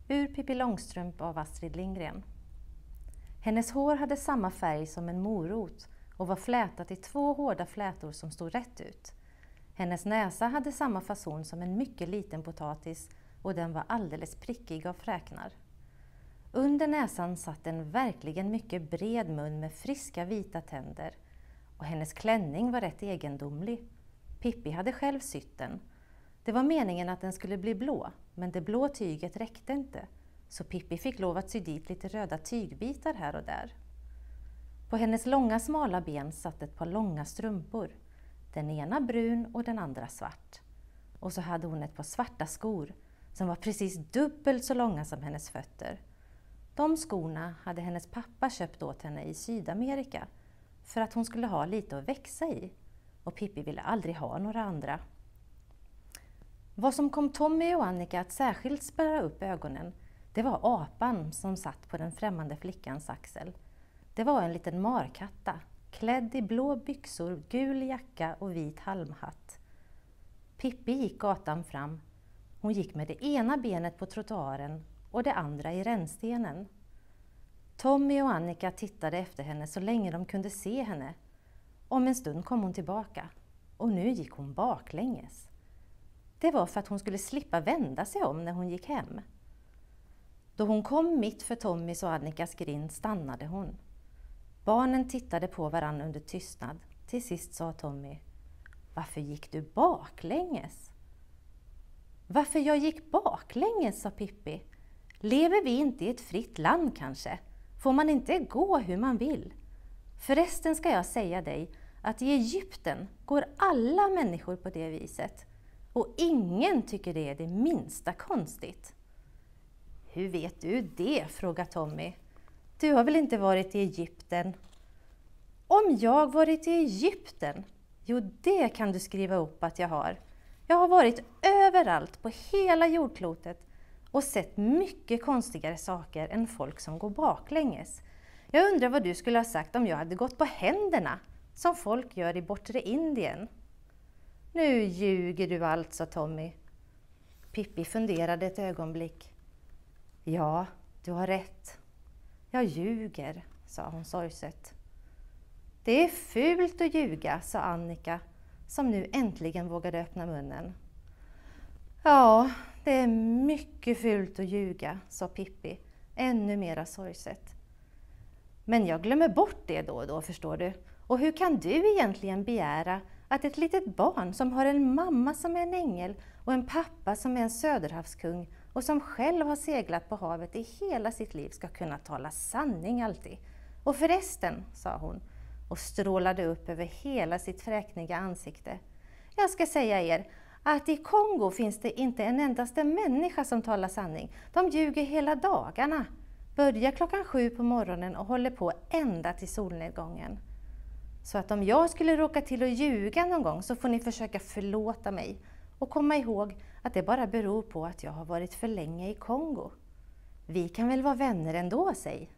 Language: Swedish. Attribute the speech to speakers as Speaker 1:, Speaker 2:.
Speaker 1: Ur Pippi Långstrump av Astrid Lindgren. Hennes hår hade samma färg som en morot och var flätat i 2 hårda flätor som stod rätt ut. Hennes näsa hade samma fason som en mycket liten potatis och den var alldeles prickig av fräknar. Under näsan satt en verkligen mycket bred mun med friska vita tänder och hennes klänning var rätt egendomlig. Pippi hade själv sytt den. Det var meningen att den skulle bli blå, men det blå tyget räckte inte, så Pippi fick lov att sy dit lite röda tygbitar här och där. På hennes långa smala ben satt ett par långa strumpor, den ena brun och den andra svart. Och så hade hon ett par svarta skor som var precis dubbelt så långa som hennes fötter. De skorna hade hennes pappa köpt åt henne i Sydamerika för att hon skulle ha lite att växa i, och Pippi ville aldrig ha några andra. Vad som kom Tommy och Annika att särskilt spärra upp ögonen, det var apan som satt på den främmande flickans axel. Det var en liten markatta, klädd i blå byxor, gul jacka och vit halmhatt. Pippi gick gatan fram. Hon gick med det ena benet på trottoaren och det andra i rännstenen. Tommy och Annika tittade efter henne så länge de kunde se henne. Om en stund kom hon tillbaka och nu gick hon baklänges. Det var för att hon skulle slippa vända sig om när hon gick hem. Då hon kom mitt för Tommys och Annikas grind stannade hon. Barnen tittade på varann under tystnad. Till sist sa Tommy: "Varför gick du baklänges?" "Varför jag gick baklänges?" sa Pippi. "Lever vi inte i ett fritt land kanske? Får man inte gå hur man vill? Förresten ska jag säga dig att i Egypten går alla människor på det viset. Och ingen tycker det är det minsta konstigt." "Hur vet du det?" frågade Tommy. "Du har väl inte varit i Egypten?" "Om jag varit i Egypten? Jo, det kan du skriva upp att jag har. Jag har varit överallt på hela jordklotet och sett mycket konstigare saker än folk som går baklänges. Jag undrar vad du skulle ha sagt om jag hade gått på händerna, som folk gör i bortre Indien." "Nu ljuger du allt", sa Tommy. Pippi funderade ett ögonblick. "Ja, du har rätt. Jag ljuger", sa hon sorgset. "Det är fult att ljuga", sa Annika, som nu äntligen vågade öppna munnen. "Ja, det är mycket fult att ljuga", sa Pippi, ännu mera sorgset. "Men jag glömmer bort det då och då, förstår du. Och hur kan du egentligen begära att ett litet barn som har en mamma som är en ängel och en pappa som är en söderhavskung och som själv har seglat på havet i hela sitt liv ska kunna tala sanning alltid? Och förresten", sa hon och strålade upp över hela sitt fräkniga ansikte, "jag ska säga er att i Kongo finns det inte en endaste människa som talar sanning. De ljuger hela dagarna. Börjar 7:00 på morgonen och håller på ända till solnedgången. Så att om jag skulle råka till att ljuga någon gång så får ni försöka förlåta mig och komma ihåg att det bara beror på att jag har varit för länge i Kongo. Vi kan väl vara vänner ändå, säg."